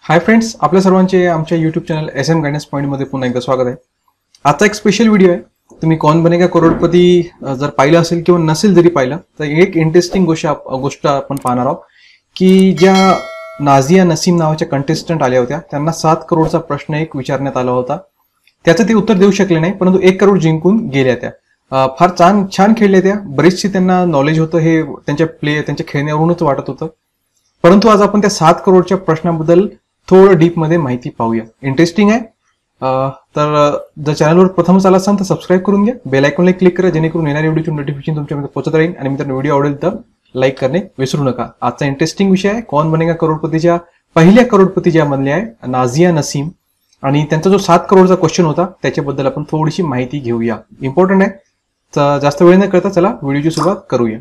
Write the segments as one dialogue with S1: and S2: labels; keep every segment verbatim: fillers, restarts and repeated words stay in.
S1: Hi friends, आपल्या सर्वांचे आमच्या YouTube channel S M guidance point मध्ये पुन्हा एकदा स्वागत आहे। आजचा एक स्पेशल व्हिडिओ आहे। तुम्ही कौन बनेगा करोडपती जर पाहिलं असेल किंवा नसेल जरी पाहिलं तर एक इंटरेस्टिंग गोष्ट गोष्ट आपण पाहणार आहोत की ज्या नाझिया नसीम नावाच्या कंटेस्टंट आल्या होत्या त्यांना सात करोडचा प्रश्न एक विचारण्यात आला होता। त्याचं ते उत्तर देऊ शकले नाही, परंतु एक करोड जिंकून गेल्या त्या। फार छान छान खेळल्या त्या, बरेचशी त्यांना नॉलेज होतं, हे त्यांच्या प्ले त्यांच्या खेळण्यावरूनच वाटत होतं। परंतु आज आपण त्या सात करोडच्या प्रश्नाबद्दल थोडं डीप मध्ये माहिती पाहूया। इंटरेस्टिंग आहे। तर जर चॅनलवर प्रथमच आला असाल तर सबस्क्राईब करून घ्या, बेल आयकॉनला क्लिक करा जेणेकरून येणाऱ्या व्हिडिओची नोटिफिकेशन तुमच्यापर्यंत पोहोचत राहील। आणि मित्रांनो, व्हिडिओ आवडेल तर लाईक करणे विसरू नका। आजचा इंटरेस्टिंग विषय आहे कौन बनेगा करोडपतीच्या पहिल्या करोडपती ज्या बनल्या आहे नाझिया नसीम, आणि त्यांचा जो सात करोडचा क्वेश्चन होता त्याच्याबद्दल आपण थोडीशी माहिती घेऊया। इम्पॉर्टंट आहे, तर जास्त वेळ न करता चला व्हिडिओची सुरुवात करूया।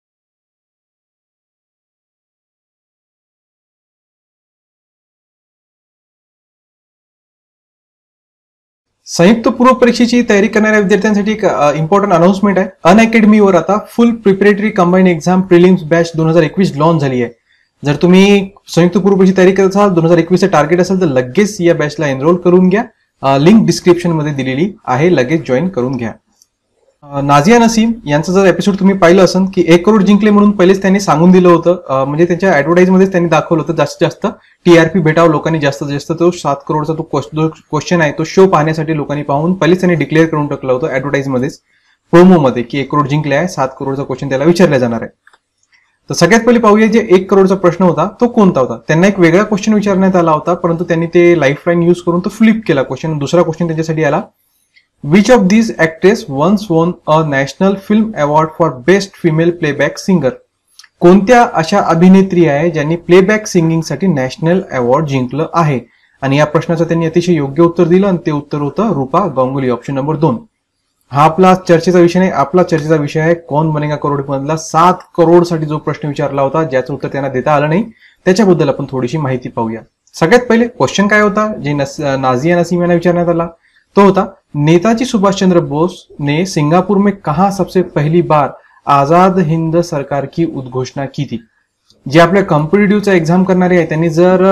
S1: संयुक्त पूर्व परीक्षेची तयारी करणाऱ्या विद्यार्थ्यांसाठी एक इम्पॉर्टंट अनाउन्समेंट आहे। अनअकॅडमीवर आता full preparatory combine exam prelims batch दोन हजार एकवीस लॉन्च झाली आहे। जर तुम्ही संयुक्त पूर्व परीक्षेची तयारी करत असाल, दोन हजार एकवीस टार्गेट असेल तर लगेच या बॅचला एनरोल करून घ्या। लिंक डिस्क्रिप्शन मध्ये दिलेली आहे, लगेच जॉईन करून घ्या। नाझिया नसीम यांचा जर एपिसोड तुम्ही पाहिलं असेल की एक करोड जिंकले म्हणून पहिलेच त्यांनी सांगून दिलं होतं, म्हणजे त्यांच्या ऍडव्हर्टाईज मध्येच त्यांनी दाखवलं होतं जास्तीत जास्त टीआरपी भेटावं लोकांनी, जास्तीत जास्त तो सात करोडचा तो क्वेश्चन आहे तो शो पाहण्यासाठी लोकांनी पाहून पहिलेच त्यांनी डिक्लेअर करून टाकलं होतं ऍडव्हर्टाईज मध्येच, प्रोमो मध्ये, की एक करोड जिंकले आहे, सात करोडचा क्वेश्चन त्याला विचारला जाणार आहे। तर सगळ्यात पहिले पाहूया जे एक करोडचा प्रश्न होता तो कोणता होता। त्यांना एक वेगळा क्वेश्चन विचारण्यात आला होता, परंतु त्यांनी ते लाईफ लाईन यूज करून तो फ्लिप केला क्वेश्चन। दुसरा क्वेश्चन त्यांच्यासाठी आला, Which of these actresses once won a National Film Award for Best Female Playback Singer? कोणत्या अशा अभिनेत्री आहे ज्यांनी प्लेबॅक सिंगिंग साठी नॅशनल अवॉर्ड जिंकलं आहे? आणि या प्रश्नाचं त्यांनी अतिशय योग्य उत्तर दिलं आणि ते उत्तर होतं रूपा गांगुली, ऑप्शन नंबर दोन। हा आपला चर्चेचा विषय नाही, आपला चर्चेचा विषय आहे कौन बनेगा करोड मधला सात करोड साठी जो प्रश्न विचारला होता ज्याचं उत्तर त्यांना देता आलं नाही, त्याच्याबद्दल आपण थोडीशी माहिती पाहूया। सगळ्यात पहिले क्वेश्चन काय होता जे नाझिया नसीम यांना विचारण्यात आला, तो होता नेताजी सुभाष चंद्र बोस ने सिंगापुर में कहां सबसे पहली बार आजाद हिंद सरकार की उद्घोषणा की थी? जे आपल्या कॉम्पिटिटिव्हचा एक्झाम करणारे आहे त्यांनी जर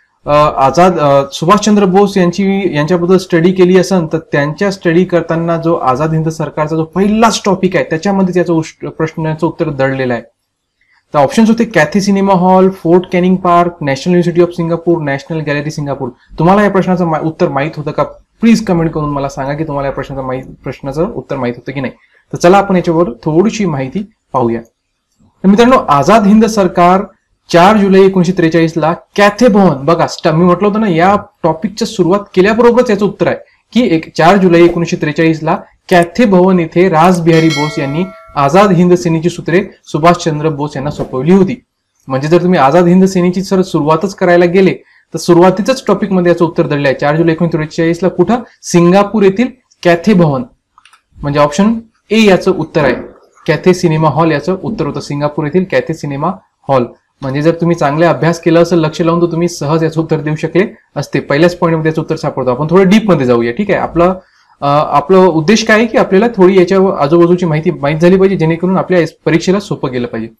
S1: आजाद सुभाषचंद्र बोस यांची यांच्याबद्दल स्टडी केली असेल तर त्यांच्या स्टडी करताना जो आझाद हिंद सरकारचा जो पहिलाच टॉपिक आहे त्याच्यामध्ये त्याचं प्रश्नाचं उत्तर दडलेलं आहे। तर ऑप्शन्स होते Cathay cinema hall, Fort Canning Park, National University of Singapore, National Gallery Singapore. तुम्हाला या प्रश्नाचं उत्तर माहित होतं का? प्लीज कमेंट करून मला सांगा की तुम्हाला या प्रश्नाचं माहित प्रश्नाचं उत्तर माहित होतं की नाही। तर चला आपण याच्यावर थोडीशी माहिती पाहूया। तर मित्रांनो, आझाद हिंद सरकार चार जुलै एकोणीशे त्रेचाळीस ला कॅथे भवन, बघा मी म्हटलं होतं ना या टॉपिकच्या सुरुवात केल्याबरोबरच याचं उत्तर आहे की एक चार जुलै एकोणीशे त्रेचाळीस ला कॅथे भवन येथे रासबिहारी बोस यांनी आझाद हिंद सेनेची सूत्रे सुभाषचंद्र बोस यांना सोपवली होती। म्हणजे जर तुम्ही आझाद हिंद सेनेची सर सुरुवातच करायला गेले तर सुरुवातीच्याच टॉपिक मध्ये याचं उत्तर दडलं आहे। चार जुलै एकोणीशे त्रेचाळीस ला कुठं? सिंगापूर येथील कॅथे भवन, म्हणजे ऑप्शन ए याचं उत्तर आहे। कॅथे सिनेमा हॉल याचं उत्तर होतं, सिंगापूर येथील कॅथे सिनेमा हॉल। म्हणजे जर तुम्ही चांगले अभ्यास केला असेल, लक्ष लावून, तर तुम्ही सहज याचं उत्तर देऊ शकले असते। पहिल्याच पॉईंटमध्ये याचं उत्तर सापडतो। आपण थोडं डीप मध्ये जाऊया, ठीक आहे। आपलं आपलं उद्देश काय आहे की आपल्याला थोडी याच्या आजूबाजूची माहिती माहित झाली पाहिजे जेणेकरून आपल्या परीक्षेला सोपं गेलं पाहिजे।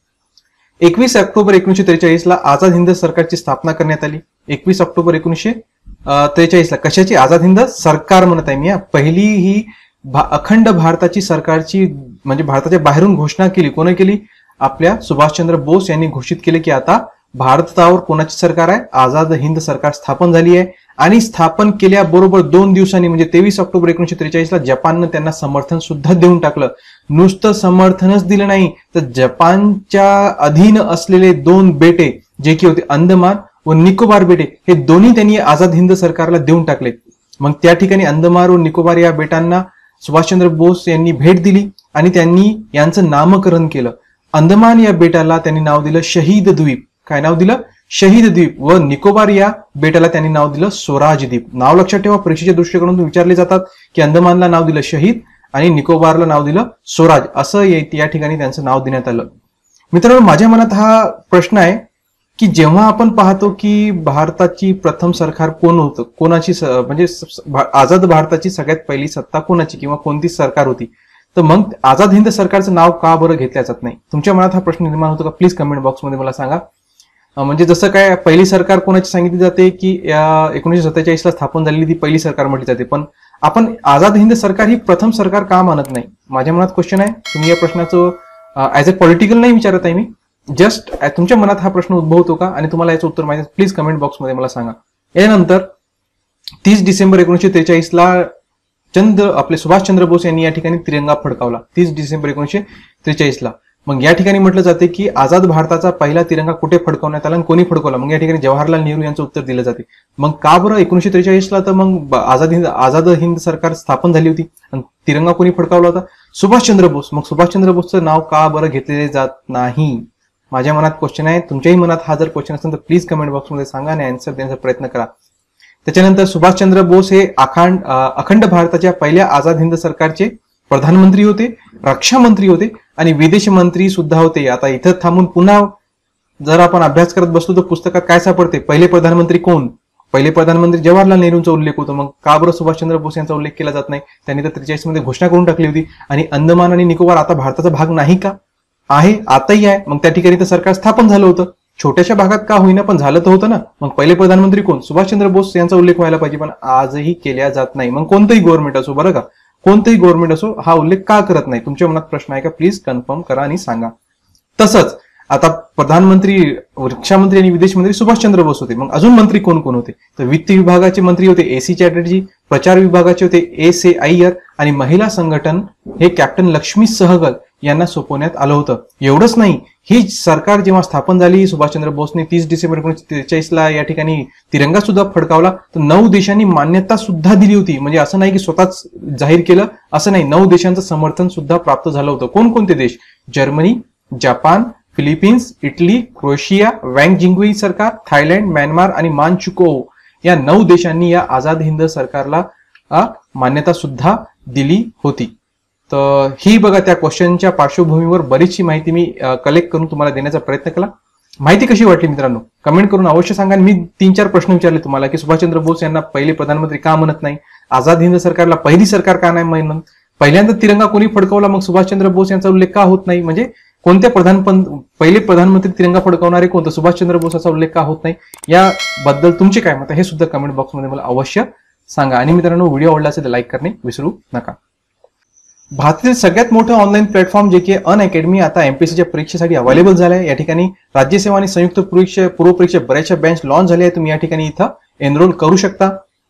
S1: एकवीस ऑक्टोबर एकोणीशे त्रेचाळीस ला आझाद हिंद सरकारची स्थापना करण्यात आली। एकवीस ऑक्टोबर एकोणीशे त्रेचाळीस ला कशाची? आझाद हिंद सरकार म्हणत आहे मी। पहिली ही अखंड भारताची सरकारची, म्हणजे भारताच्या बाहेरून घोषणा केली, कोणी केली? आपल्या सुभाषचंद्र बोस यांनी घोषित केले की आता भारतावर कोणाची सरकार आहे? आझाद हिंद सरकार स्थापन झाली आहे। आणि स्थापन केल्याबरोबर दोन दिवसांनी म्हणजे तेवीस ऑक्टोबर एकोणीशे त्रेचाळीस ला जपाननं त्यांना समर्थन सुद्धा देऊन टाकलं। नुसतं समर्थनच दिलं नाही तर जपानच्या अधीन असलेले दोन बेटे जे की होते अंदमान व निकोबार बेटे, हे दोन्ही त्यांनी आझाद हिंद सरकारला देऊन टाकले। मग त्या ठिकाणी अंदमान व निकोबार या बेटांना सुभाषचंद्र बोस यांनी भेट दिली आणि त्यांनी यांचं नामकरण केलं। अंदमान या बेटाला त्यांनी नाव दिलं शहीद द्वीप। काय नाव दिलं? शहीद द्वीप। व निकोबार या बेटाला त्यांनी नाव दिलं स्वराज द्वीप। नाव लक्षात ठेवा, परीक्षेच्या दृष्टिकोनातून विचारले जातात की अंदमानला नाव दिलं शहीद आणि निकोबारला नाव दिलं स्वराज, असं या ठिकाणी त्यांचं नाव देण्यात आलं। मित्रांनो, माझ्या मनात हा प्रश्न आहे की जेव्हा आपण पाहतो की भारताची प्रथम सरकार कोण होतं, कोणाची म्हणजे आझाद भारताची सगळ्यात पहिली सत्ता कोणाची किंवा कोणती सरकार होती, तर मग आझाद हिंद सरकारचं नाव का बरं घेतलं जात नाही? तुमच्या मनात हा प्रश्न निर्माण होतो का? प्लीज कमेंट बॉक्समध्ये मला सांगा। म्हणजे जसं काय पहिली सरकार कोणाची सांगितली जाते की एकोणीसशे सत्तेचाळीस ला स्थापन झालेली ती पहिली सरकार म्हटली जाते, पण आपण आझाद हिंद सरकार ही प्रथम सरकार का मानत नाही? माझ्या मनात क्वेश्चन आहे. तुम्ही या प्रश्नाचं ऍज अ पॉलिटिकल नाही विचारत आहे मी, जस्ट तुमच्या मनात हा प्रश्न उद्भवतो का आणि तुम्हाला याचं उत्तर माहिती प्लीज कमेंट बॉक्समध्ये मला सांगा. यानंतर तीस डिसेंबर एकोणीसशे त्रेचाळीस ला चंद्र आपले सुभाषचंद्र बोस यांनी या ठिकाणी तिरंगा फडकावला. तीस डिसेंबर एकोणीसशे त्रेचाळीस ला. मग या ठिकाणी म्हटलं जाते की आझाद भारताचा पहिला तिरंगा कुठे फडकवण्यात आला आणि कोणी फडकवला? मग या ठिकाणी जवाहरलाल नेहरू यांचं उत्तर दिलं जाते. मग का बरं एकोणीसशे त्रेचाळीस ला तर मग आझाद हिंद आझाद हिंद सरकार स्थापन झाली होती आणि तिरंगा कोणी फडकावला होता? सुभाषचंद्र बोस. मग सुभाषचंद्र बोसचं नाव का बरं घेतले जात नाही? माझ्या मनात क्वेश्चन आहे. तुमच्याही मनात हा जर क्वेश्चन असेल तर प्लीज कमेंट बॉक्समध्ये सांगा आणि आन्सर देण्याचा प्रयत्न करा. त्याच्यानंतर सुभाषचंद्र बोस हे अखंड अखंड भारताच्या पहिल्या आझाद हिंद सरकारचे प्रधानमंत्री होते, रक्षा मंत्री होते आणि विदेश मंत्री सुद्धा होते. आता इथं थांबून पुन्हा जर आपण अभ्यास करत बसलो तर पुस्तकात काय सापडते? पहिले प्रधानमंत्री कोण? पहिले प्रधानमंत्री जवाहरलाल नेहरूंचा उल्लेख होतो. मग का बरं सुभाषचंद्र बोस यांचा उल्लेख केला जात नाही? त्यांनी तर त्रेचाळीस मध्ये घोषणा करून टाकली होती. आणि अंदमान आणि निकोबार आता भारताचा भाग नाही का? आहे, आताही आहे. मग त्या ठिकाणी तर सरकार स्थापन झालं होतं, छोट्याशा भागात का होईना पण झालं तर होतं ना. मग पहिले प्रधानमंत्री कोण? सुभाषचंद्र बोस यांचा उल्लेख व्हायला पाहिजे, पण आजही केला जात नाही. मग कोणतंही गव्हर्नमेंट असो, बरं का, कोणतंही गव्हर्नमेंट असो, हा उल्लेख का करत नाही? तुमच्या मनात प्रश्न आहे का? प्लीज कन्फर्म करा आणि सांगा. तसंच आता प्रधानमंत्री, रक्षा मंत्री आणि विदेश मंत्री सुभाषचंद्र बोस होते. मग अजून मंत्री कोण कोण होते? तर वित्त विभागाचे मंत्री होते ए सी चॅटर्जी, प्रचार विभागाचे होते एस ए अय्यर आणि महिला संघटन हे कॅप्टन लक्ष्मी सहगल यांना सोपवण्यात आलं होतं. एवढंच नाही, ही सरकार जेव्हा स्थापन झाली, सुभाषचंद्र बोसने तीस डिसेंबर एकोणीसशे त्रेचाळीस ला या ठिकाणी तिरंगा सुद्धा फडकावला. तर नऊ देशांनी मान्यता सुद्धा दिली होती. म्हणजे असं नाही की स्वतःच जाहीर केलं, असं नाही, नऊ देशांचं समर्थन सुद्धा प्राप्त झालं होतं. कोणकोणते देश? Germany, Japan, Philippines, Italy, Croatia, Wang Jingwei सरकार, थायलंड, म्यानमार आणि मानचुको या नऊ देशांनी या आझाद हिंद सरकारला मान्यता सुद्धा दिली होती. तर ही बघा, त्या क्वेश्चनच्या पार्श्वभूमीवर बरीचशी माहिती मी कलेक्ट करून तुम्हाला देण्याचा प्रयत्न केला. माहिती कशी वाटली मित्रांनो? कमेंट करून अवश्य सांगा. मी तीन चार प्रश्न विचारले तुम्हाला की सुभाषचंद्र बोस यांना पहिले प्रधानमंत्री का म्हणत नाही? आझाद हिंद सरकारला पहिली सरकार का नाही म्हणत? पहिल्यांदा तिरंगा कोणी फडकवला? मग सुभाषचंद्र बोस यांचा उल्लेख का होत नाही? म्हणजे कोणत्या प्रधान पहिले प्रधानमंत्री तिरंगा फडकवणारे कोणतं? सुभाषचंद्र बोसाचा उल्लेख का होत नाही? याबद्दल तुमचे काय मत आहे हे सुद्धा कमेंट बॉक्समध्ये मला अवश्य सांगा. आणि मित्रांनो, व्हिडिओ आवडला असेल तर लाईक करणे विसरू नका. भारतातील सगळ्यात मोठं ऑनलाईन प्लॅटफॉर्म जे की अन अकॅडमी आता एमपीएससीच्या परीक्षेसाठी अवेलेबल झालं आहे. या ठिकाणी राज्यसेवा आणि संयुक्त परीक्षा पूर्व परीक्षा बऱ्याचशा बँच लॉन्च झाले आहेत. तुम्ही या ठिकाणी इथं एनरोल करू शकता.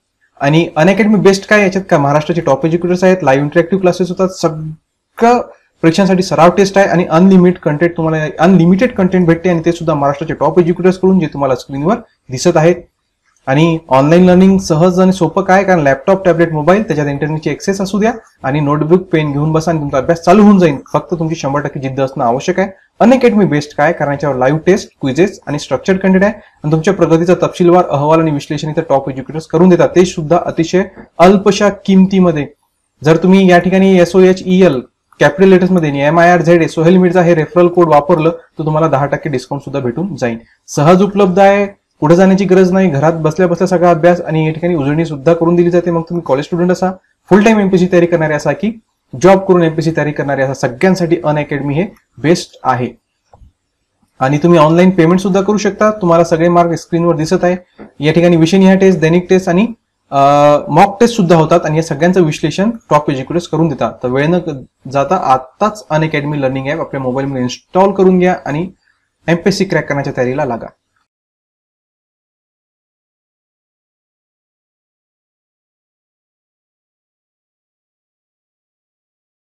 S1: आणि अन अकॅडमी बेस्ट काय? याच्यात का महाराष्ट्राचे टॉप एज्युकेटर्स आहेत, लाईव्ह इंटरॅक्टिव्ह क्लासेस होतात, सगळं परीक्षांसाठी सराव टेस्ट आहे आणि अनलिमिटेड कंटेंट तुम्हाला अनलिमिटेड कंटेंट भेटते आणि ते सुद्धा महाराष्ट्राचे टॉप एज्युकेटर्स कडून, जे तुम्हाला स्क्रीनवर दिसत आहेत. आणि ऑनलाईन लर्निंग सहज आणि सोपं काय? कारण लॅपटॉप, टॅबलेट, मोबाईल त्याच्यात इंटरनेटची एक्सेस असू द्या आणि नोटबुक, पेन घेऊन बसा आणि तुमचा अभ्यास चालू होऊन जाईल. फक्त तुमची शंभर टक्के जिद्द असणं आवश्यक आहे. अन अकॅडमी बेस्ट काय? कारण याच्यावर लाईव्ह टेस्ट, क्विजेस आणि स्ट्रक्चर्ड कंटेंट आहे आणि तुमच्या प्रगतीचा तपशीलवार अहवाल आणि विश्लेषण इथं टॉप एज्युकेटर्स करून देतात, ते सुद्धा अतिशय अल्पशा किमतीमध्ये. जर तुम्ही या ठिकाणी S O H E L capital letters मध्ये M I R Z Sohail Mirza हे रेफरल कोड वापरलं तर तुम्हाला दहा टक्के डिस्काउंट सुद्धा भेटून जाईल. सहज उपलब्ध आहे, पुढे जाण्याची गरज नाही, घरात बसल्या बसल्या सगळा अभ्यास आणि या ठिकाणी उजळणी सुद्धा करून दिली जाते. मग तुम्ही कॉलेज स्टुडंट असा, फुल टाइम एमपीसी तयारी करणारे असा की जॉब करून एमपीसी तयारी करणारे असा, सगळ्यांसाठी अन अकॅडमी हे बेस्ट आहे. आणि तुम्ही ऑनलाईन पेमेंट सुद्धा करू शकता. तुम्हाला सगळे मार्क स्क्रीनवर दिसत आहे. या ठिकाणी विषयनिहाय टेस्ट, दैनिक टेस्ट आणि मॉक टेस्ट सुद्धा होतात आणि या सगळ्यांचं विश्लेषण टॉप एज्युकेटर्स करून देतात. तर वेळ न जाता आताच अन अकॅडमी लर्निंग ॲप आपल्या मोबाईलमध्ये इन्स्टॉल करून घ्या आणि एमपीएससी क्रॅक करण्याच्या तयारीला लागा.